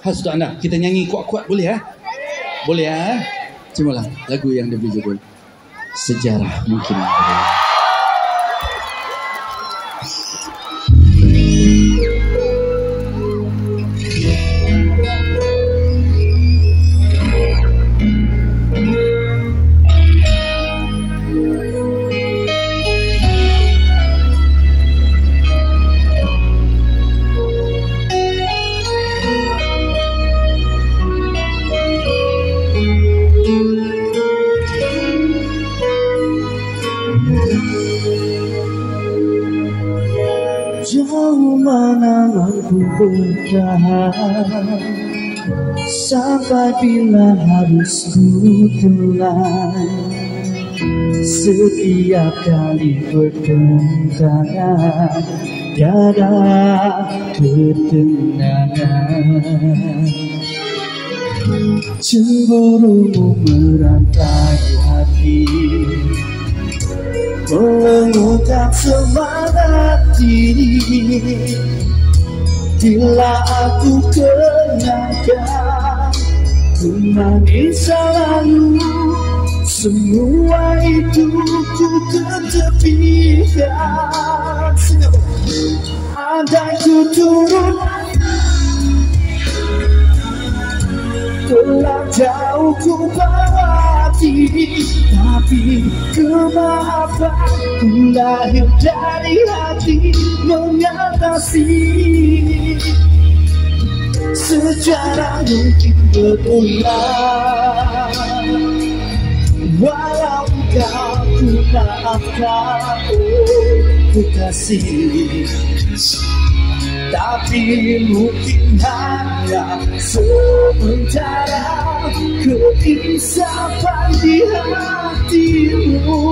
Khas untuk anda. Kita nyanyi kuat-kuat boleh ya? Boleh ya? Cumalah lagu yang diberi judul Sejarah Mungkin. Jauh mana mampu bertahan, sampai bila harus ku telan. Setiap kali bertentangan, tiada ketenangan. Cemburumu merantai hati, mengungkap semangat diri. Bila aku kenangkan menangis lalu, semua itu ku ketepikan. Andai ku turut telah jauh ku bawa diri, tapi kemaafan ku lahir dari hati mengatasi. Sejarah mungkin berulang, walau kau ku maafkan, oh kekasih. Tapi mungkin hanya sementara keinsafan di hatimu.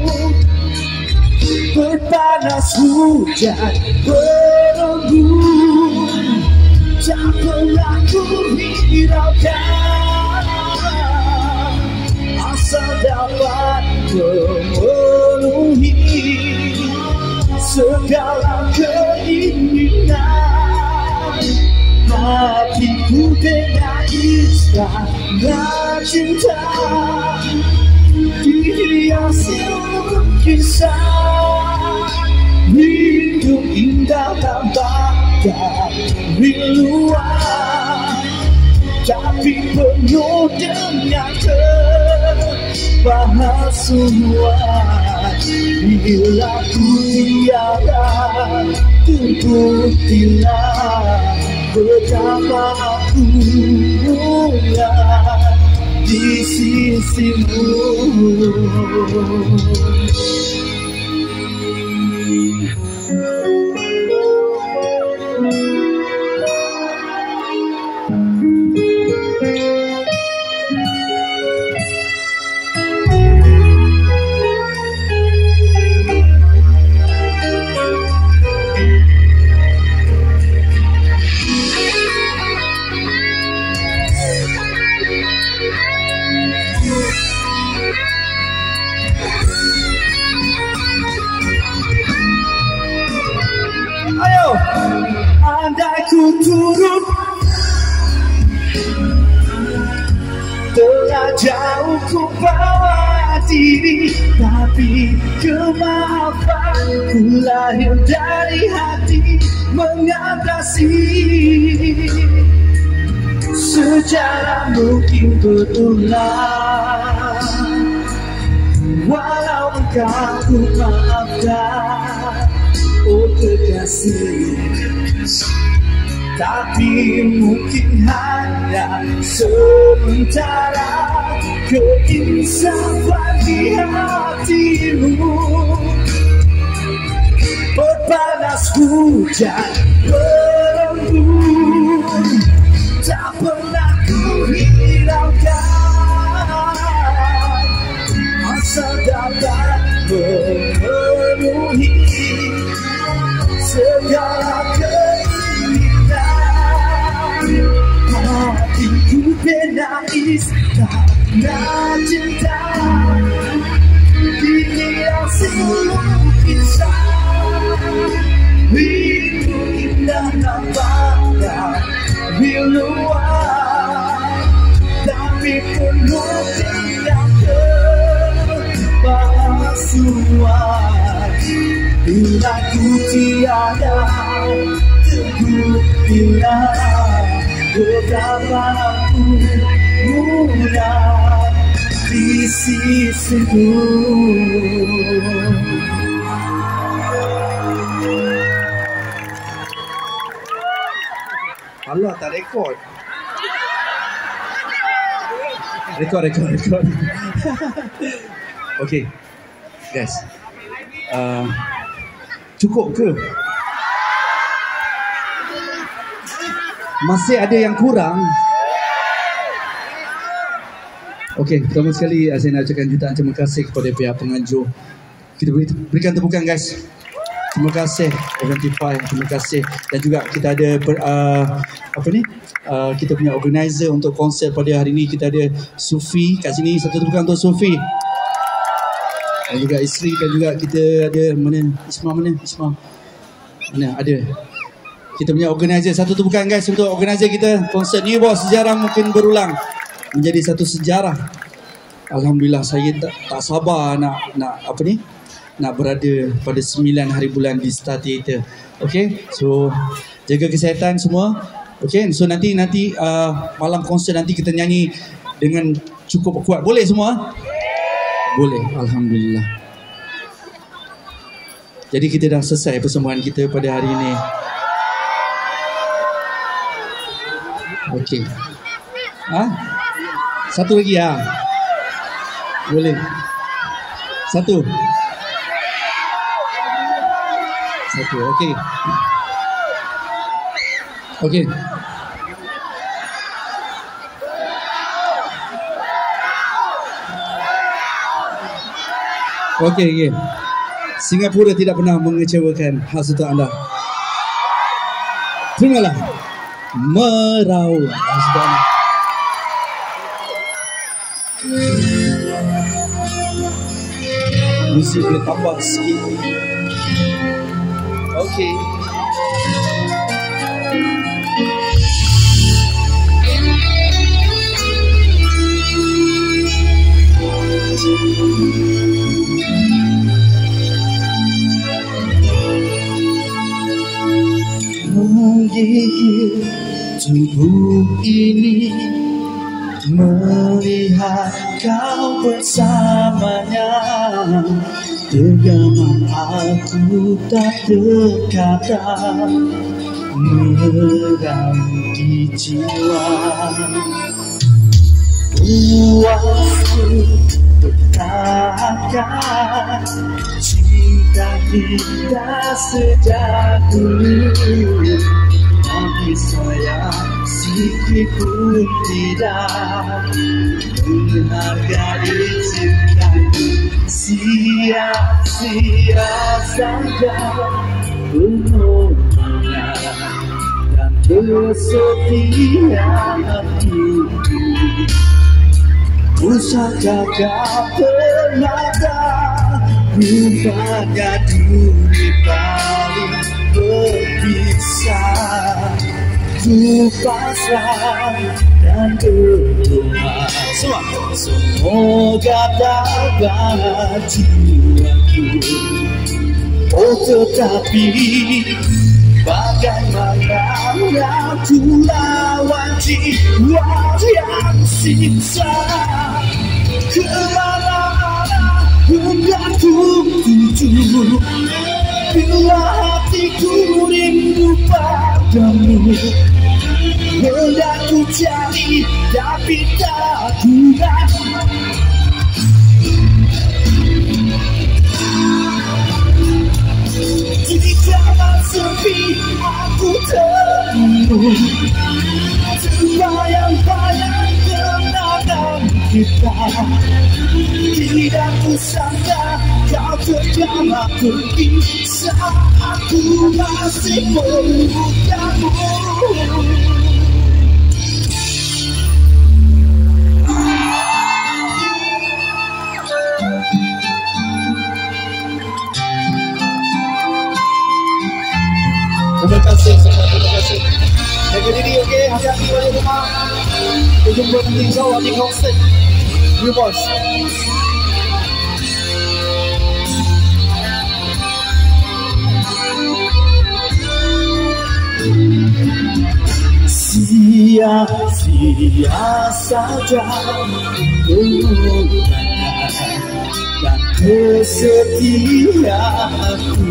Berpanas hujan berembun, tak pernah ku hiraukan, asal dapat memenuhi segala keinginan. Hatiku dengan istana cinta, dihiasi lukisan hidup indah tampakkan luar, tapi penuh dengan kepalsuan. Bila ku tiada, tentu hilang betapa aku ingat di sisimu. Andai ku turut telah jauh ku bawa diri, tapi kemaafan ku lahir dari hati mengatasi. Sejarah mungkin berulang, walau engkau ku maafkan, oh kekasih. Tapi mungkin hanya sementara keinsafan di hatimu. Berpanas hujan berembun, tak pernah ku hiraukan, asal dapat memenuhi segala keinginan. Hatiku bina istana cinta, dihiasi lukisan hidup indah tampakkan di luar. bila ku tiada teguh, bila beberapa aku mudah di sisimu. Allah, tak rekod. Rekod. Okay, guys. Cukup ke? Masih ada yang kurang? Okey, pertama sekali saya nak ucapkan jutaan terima kasih kepada pihak penganjur. Kita berikan tepukan, guys. Terima kasih Eventify, terima kasih. Dan juga kita ada kita punya organizer untuk konsert pada hari ini. Kita ada Sufi kat sini. Satu tepukan untuk Sufi. Dan juga isteri, dan juga kita ada Isma mana ada. Kita punya organizer. Satu tepukan, guys, untuk organizer kita. Konsert New Boss Sejarah Mungkin Berulang menjadi satu sejarah. Alhamdulillah, saya tak sabar nak berada pada 9 hari bulan di Star Theatre. Okay, so jaga kesihatan semua. Okay, so nanti malam konsert nanti kita nyanyi dengan cukup kuat. Boleh semua? Boleh, Alhamdulillah. Jadi kita dah selesai persembahan kita pada hari ini. Okay. Satu lagi ya. Boleh. Satu, okey. Okey. Okey. Singapura tidak pernah mengecewakan khas untuk anda. Terimalah Meraung khas untuk anda. Musik boleh tambah sikit. Okey. Menggigil tubuh ini melihat kau bersamanya. Tergamam aku tak berkata, meram di jiwa. Puasku bertahan, cinta kita sejak dulu. Tapi sayang sikit pun tidak menghargai cintaku. Sia-sia saja permohonan dan kesetiaan itu. Usah jaga penata, rupanya duri paling berpisah. Ku pasrah dan berdoa, semoga dapat jiwaku. Oh tetapi bagaimana aku lawan jiwa yang siksa. Kemana hendak ku tuju bila hatiku rindu padamu. Hendak ku cari tapi tak kuat. Di kamar sepi aku termenung, terbayang-bayang kenangan kita. Tidak kusangka kau tergambar pergi saat aku masih melupakanmu. Terima kasih semua, terima kasih. Jaga diri, okey? Hati-hati balik rumah. Kita jumpa nanti insyaAllah di konsert New Boys. Sia-sia saja menggunakan dan kesetiaanku.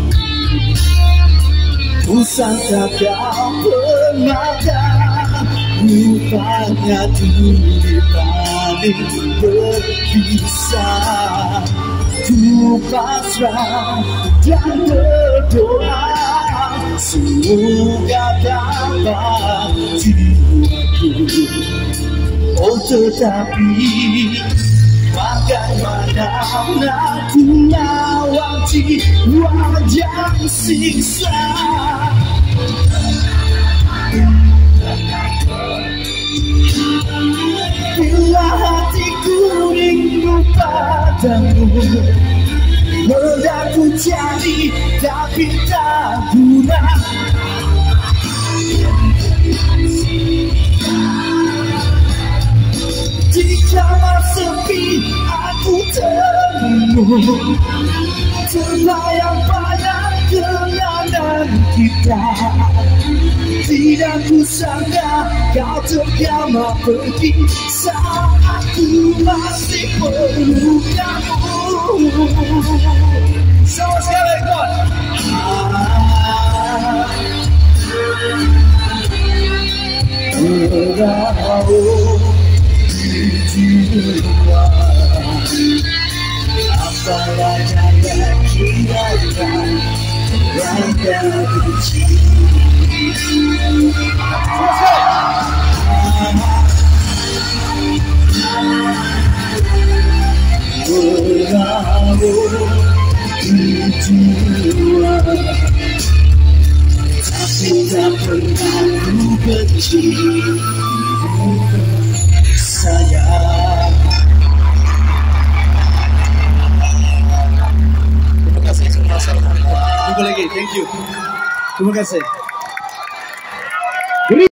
Ku sangka kau pernah rupanya dibanding berpisah. Ku pasrah dan berdoa semoga dapat jiwaku. Oh tetapi bagaimana aku lawan jiwa yang siksa. Bila hatiku rindu padamu, hendak ku cari tapi tak guna. Di kamar sepi aku temu, terbayang-bayang kenangan kita. Tidak ku sangka kau tergama pergi saat aku masih perlu kamu. Sama sekali kuat. Meraung di jiwa, apa yang tinggalkan raga benci. Meraung di jiwa, tapi tak pernah ku benci. Sayang, Terima kasih sama-sama. Jumpa lagi, thank you. Terima kasih.